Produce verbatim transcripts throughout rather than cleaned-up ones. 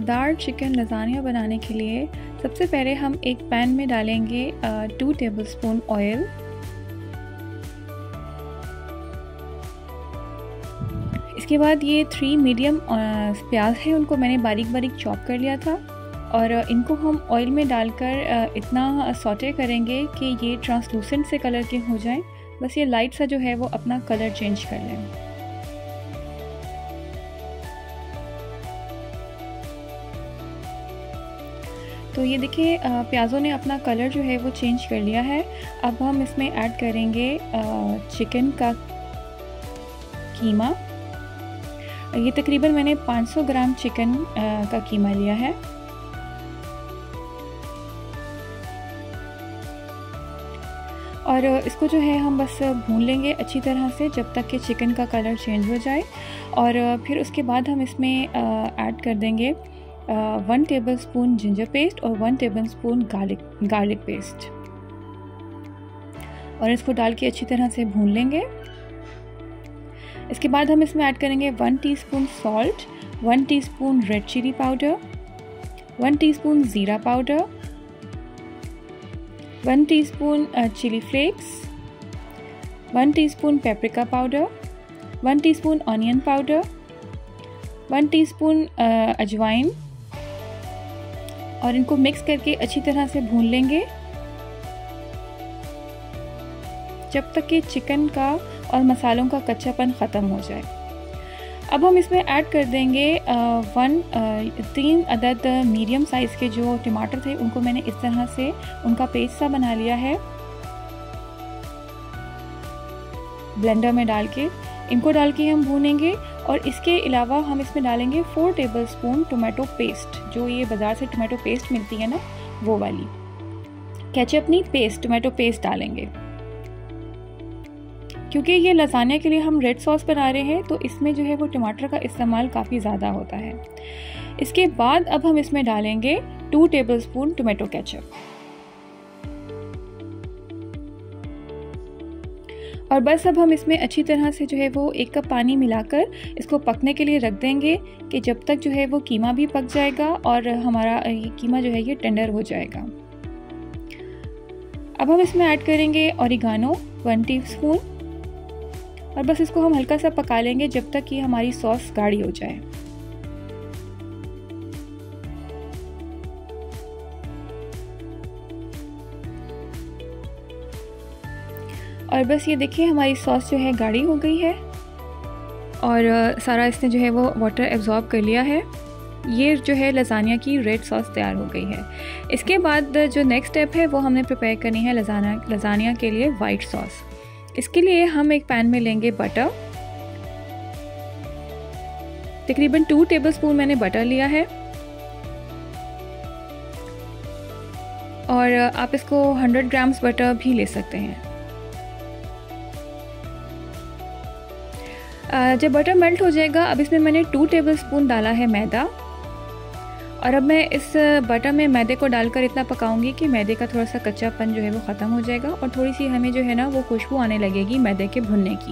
मज़ेदार chicken lasagne बनाने के लिए सबसे पहले हम एक पैन में डालेंगे टू टेबलस्पून ऑयल। इसके बाद ये थ्री मीडियम प्याज है, उनको मैंने बारीक बारीक चॉप कर लिया था और इनको हम ऑयल में डालकर इतना सॉटे करेंगे कि ये ट्रांसलूसेंट से कलर के हो जाएं। बस ये लाइट सा जो है वो अपना कलर चेंज कर लें। तो ये देखिए प्याज़ों ने अपना कलर जो है वो चेंज कर लिया है। अब हम इसमें ऐड करेंगे चिकन का कीमा। ये तकरीबन मैंने पाँच सौ ग्राम चिकन का कीमा लिया है। और इसको जो है हम बस भून लेंगे अच्छी तरह से जब तक कि चिकन का कलर चेंज हो जाए। और फिर उसके बाद हम इसमें ऐड कर देंगे वन टेबलस्पून जिंजर पेस्ट और one tablespoon garlic garlic paste और इसको डाल के अच्छी तरह से भून लेंगे। इसके बाद हम इसमें ऐड करेंगे one teaspoon salt, one teaspoon red chilli powder, one teaspoon ज़ीरा powder, one teaspoon chilli flakes, one teaspoon paprika powder, one teaspoon onion powder, one teaspoon अजवाइन और इनको मिक्स करके अच्छी तरह से भून लेंगे जब तक कि चिकन का और मसालों का कच्चापन ख़त्म हो जाए। अब हम इसमें ऐड कर देंगे वन तीन अदद मीडियम साइज़ के जो टमाटर थे, उनको मैंने इस तरह से उनका पेस्ट सा बना लिया है ब्लेंडर में डाल के। इनको डाल के हम भूनेंगे और इसके अलावा हम इसमें डालेंगे फोर टेबलस्पून टोमेटो पेस्ट, जो ये बाज़ार से टोमेटो पेस्ट मिलती है ना, वो वाली केचप नहीं, पेस्ट टोमेटो पेस्ट डालेंगे क्योंकि ये लज़ानिया के लिए हम रेड सॉस बना रहे हैं तो इसमें जो है वो टमाटर का इस्तेमाल काफ़ी ज़्यादा होता है। इसके बाद अब हम इसमें डालेंगे टू टेबलस्पून टोमेटो केचप और बस अब हम इसमें अच्छी तरह से जो है वो एक कप पानी मिलाकर इसको पकने के लिए रख देंगे कि जब तक जो है वो कीमा भी पक जाएगा और हमारा ये कीमा जो है ये टेंडर हो जाएगा। अब हम इसमें ऐड करेंगे ऑरिगानो वन टीस्पून और बस इसको हम हल्का सा पका लेंगे जब तक कि हमारी सॉस गाढ़ी हो जाए। और बस ये देखिए हमारी सॉस जो है गाढ़ी हो गई है और सारा इसने जो है वो वाटर एब्जॉर्ब कर लिया है। ये जो है लज़ानिया की रेड सॉस तैयार हो गई है। इसके बाद जो नेक्स्ट स्टेप है वो हमने प्रिपेयर करनी है लज़ानिया लज़ानिया के लिए वाइट सॉस। इसके लिए हम एक पैन में लेंगे बटर, तकरीबन टू टेबलस्पून मैंने बटर लिया है और आप इसको हंड्रेड ग्राम्स बटर भी ले सकते हैं। जब बटर मेल्ट हो जाएगा अब इसमें मैंने टू टेबलस्पून डाला है मैदा और अब मैं इस बटर में मैदे को डालकर इतना पकाऊंगी कि मैदे का थोड़ा सा कच्चापन जो है वो ख़त्म हो जाएगा और थोड़ी सी हमें जो है ना वो खुशबू आने लगेगी मैदे के भुनने की।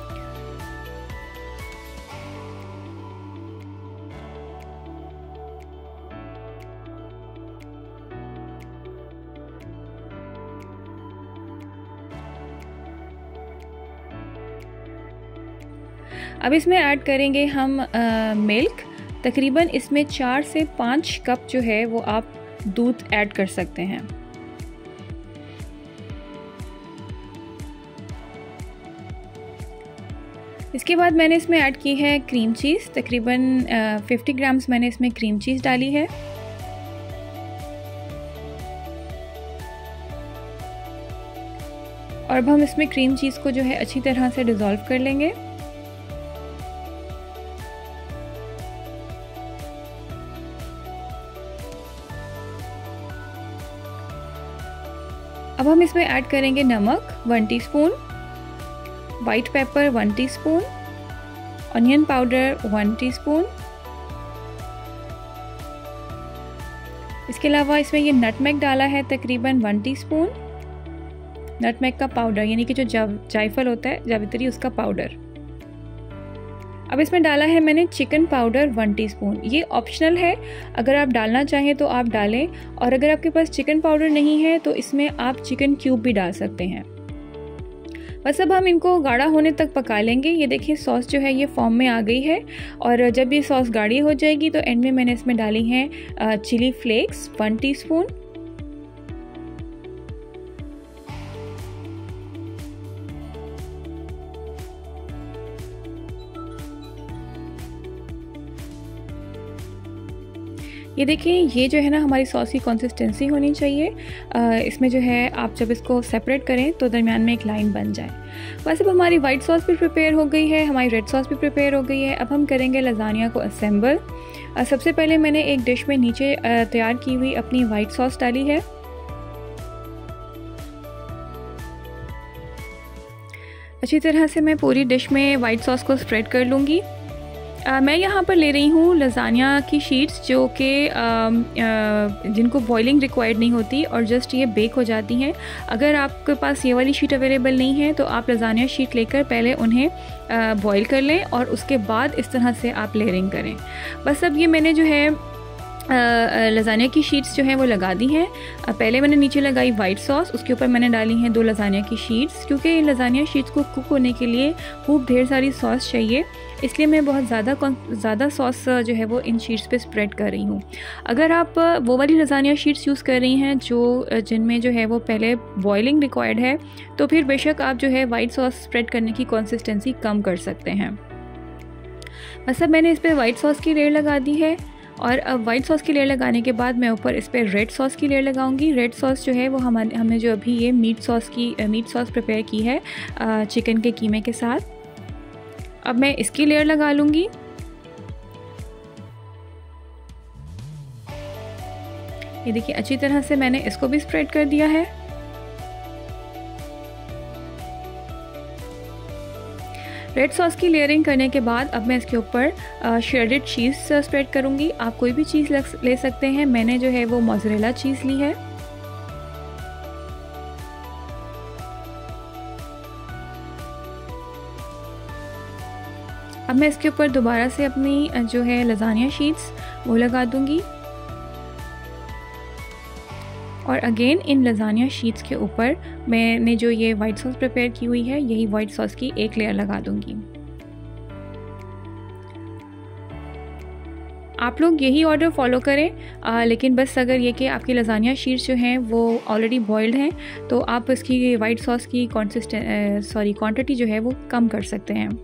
अब इसमें ऐड करेंगे हम आ, मिल्क। तकरीबन इसमें चार से पाँच कप जो है वो आप दूध ऐड कर सकते हैं। इसके बाद मैंने इसमें ऐड की है क्रीम चीज़। तकरीबन फिफ्टी ग्राम्स मैंने इसमें क्रीम चीज़ डाली है और अब हम इसमें क्रीम चीज़ को जो है अच्छी तरह से डिज़ोल्व कर लेंगे। अब हम इसमें ऐड करेंगे नमक one teaspoon, white pepper one teaspoon, onion powder one teaspoon. इसके अलावा इसमें ये नटमेग डाला है तकरीबन वन टीस्पून, नटमेग का पाउडर यानी कि जो जायफल होता है जावित्री उसका पाउडर। अब इसमें डाला है मैंने चिकन पाउडर वन टीस्पून। ये ऑप्शनल है, अगर आप डालना चाहें तो आप डालें, और अगर आपके पास चिकन पाउडर नहीं है तो इसमें आप चिकन क्यूब भी डाल सकते हैं। बस अब हम इनको गाढ़ा होने तक पका लेंगे। ये देखिए सॉस जो है ये फॉर्म में आ गई है, और जब ये सॉस गाढ़ी हो जाएगी तो एंड में मैंने इसमें डाली हैं चिली फ्लेक्स वन टीस्पून। ये देखिए ये जो है ना हमारी सॉस की कंसिस्टेंसी होनी चाहिए। आ, इसमें जो है आप जब इसको सेपरेट करें तो दरमियान में एक लाइन बन जाए। बस अब हमारी वाइट सॉस भी प्रिपेयर हो गई है, हमारी रेड सॉस भी प्रिपेयर हो गई है। अब हम करेंगे लजानिया को असेंबल। सबसे पहले मैंने एक डिश में नीचे तैयार की हुई अपनी वाइट सॉस डाली है। अच्छी तरह से मैं पूरी डिश में वाइट सॉस को स्प्रेड कर लूँगी। Uh, मैं यहाँ पर ले रही हूँ लजानिया की शीट्स जो कि जिनको बॉइलिंग रिक्वायर्ड नहीं होती और जस्ट ये बेक हो जाती हैं। अगर आपके पास ये वाली शीट अवेलेबल नहीं है तो आप लजानिया शीट लेकर पहले उन्हें बॉईल कर लें और उसके बाद इस तरह से आप लेयरिंग करें। बस अब ये मैंने जो है लजानिया की शीट्स जो हैं वो लगा दी हैं। पहले मैंने नीचे लगाई वाइट सॉस, उसके ऊपर मैंने डाली हैं दो लजानिया की शीट्स। क्योंकि इन लजानिया शीट्स को कुक होने के लिए खूब ढेर सारी सॉस चाहिए, इसलिए मैं बहुत ज़्यादा ज़्यादा सॉस जो है वो इन शीट्स पे स्प्रेड कर रही हूँ। अगर आप वो वाली लजानिया शीट्स यूज़ कर रही हैं जो जिनमें जो है वो पहले बॉइलिंग रिक्वायर्ड है, तो फिर बेशक आप जो है वाइट सॉस स्प्रेड करने की कंसिस्टेंसी कम कर सकते हैं। बस अब मैंने इस पर वाइट सॉस की लेयर लगा दी है, और अब वाइट सॉस की लेयर लगाने के बाद मैं ऊपर इस पर रेड सॉस की लेयर लगाऊंगी। रेड सॉस जो है वो हमारे हमने जो अभी ये मीट सॉस की मीट सॉस प्रिपेयर की है चिकन के कीमे के साथ। अब मैं इसकी लेयर लगा लूँगी। ये देखिए अच्छी तरह से मैंने इसको भी स्प्रेड कर दिया है। रेड सॉस की लेयरिंग करने के बाद अब मैं इसके ऊपर श्रेडेड चीज़ स्प्रेड करूँगी। आप कोई भी चीज़ ले सकते हैं, मैंने जो है वो मोज़रेला चीज़ ली है। अब मैं इसके ऊपर दोबारा से अपनी जो है लजानिया शीट्स वो लगा दूँगी, और अगेन इन लजानिया शीट्स के ऊपर मैंने जो ये वाइट सॉस प्रिपेयर की हुई है यही वाइट सॉस की एक लेयर लगा दूंगी। आप लोग यही ऑर्डर फॉलो करें, आ, लेकिन बस अगर ये कि आपकी लजानिया शीट्स जो हैं वो ऑलरेडी बॉइल्ड हैं तो आप इसकी वाइट सॉस की कॉन्सिस्टें सॉरी क्वांटिटी जो है वो कम कर सकते हैं।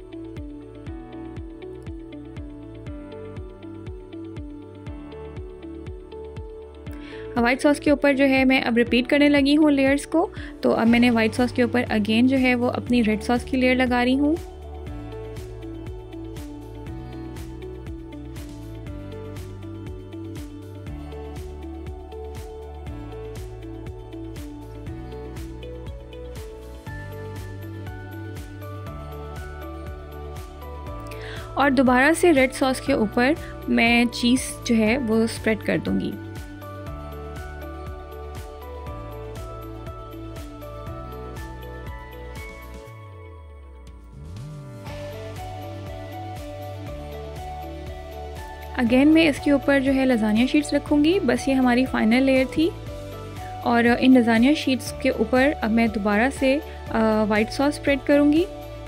वाइट सॉस के ऊपर जो है मैं अब रिपीट करने लगी हूँ लेयर्स को। तो अब मैंने वाइट सॉस के ऊपर अगेन जो है वो अपनी रेड सॉस की लेयर लगा रही हूँ। और दोबारा से रेड सॉस के ऊपर मैं चीज़ जो है वो स्प्रेड कर दूँगी। अगेन मैं इसके ऊपर जो है लजानिया शीट्स रखूँगी। बस ये हमारी फाइनल लेयर थी, और इन लजानिया शीट्स के ऊपर अब मैं दोबारा से वाइट सॉस स्प्रेड करूँगी।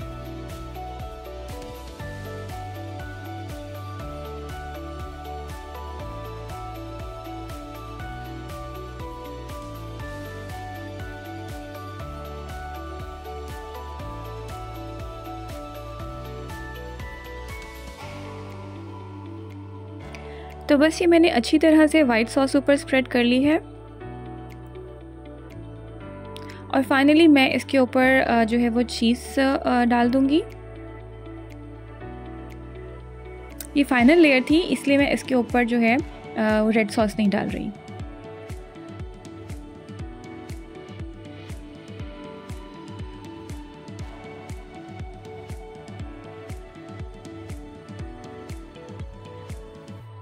तो बस ये मैंने अच्छी तरह से वाइट सॉस ऊपर स्प्रेड कर ली है, और फाइनली मैं इसके ऊपर जो है वो चीज़ डाल दूंगी। ये फाइनल लेयर थी इसलिए मैं इसके ऊपर जो है रेड सॉस नहीं डाल रही।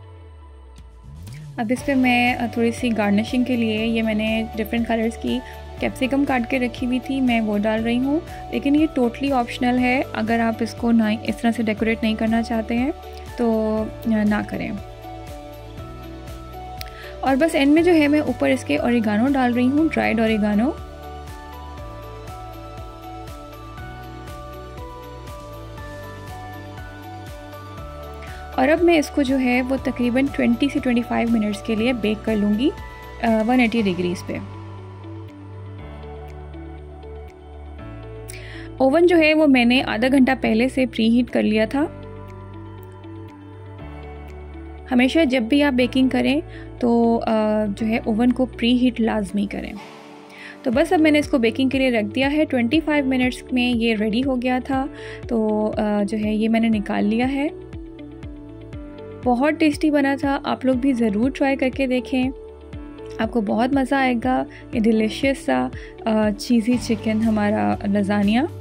अब इस पर मैं थोड़ी सी गार्निशिंग के लिए ये मैंने डिफरेंट कलर्स की कैप्सिकम काट के रखी हुई थी, मैं वो डाल रही हूँ, लेकिन ये टोटली ऑप्शनल है। अगर आप इसको ना इस तरह से डेकोरेट नहीं करना चाहते हैं तो ना करें। और बस एंड में जो है मैं ऊपर इसके ओरिगानो डाल रही हूँ, ड्राइड ओरिगानो। और अब मैं इसको जो है वो तकरीबन बीस से पच्चीस मिनट्स के लिए बेक कर लूँगी एक सौ अस्सी डिग्रीज़ पे। ओवन जो है वो मैंने आधा घंटा पहले से प्री हीट कर लिया था। हमेशा जब भी आप बेकिंग करें तो जो है ओवन को प्री हीट लाजमी करें। तो बस अब मैंने इसको बेकिंग के लिए रख दिया है। पच्चीस मिनट्स में ये रेडी हो गया था। तो जो है ये मैंने निकाल लिया है। बहुत टेस्टी बना था, आप लोग भी ज़रूर ट्राई करके देखें, आपको बहुत मज़ा आएगा। ये डिलीशियस सा चीज़ी चिकन हमारा लज़ानिया।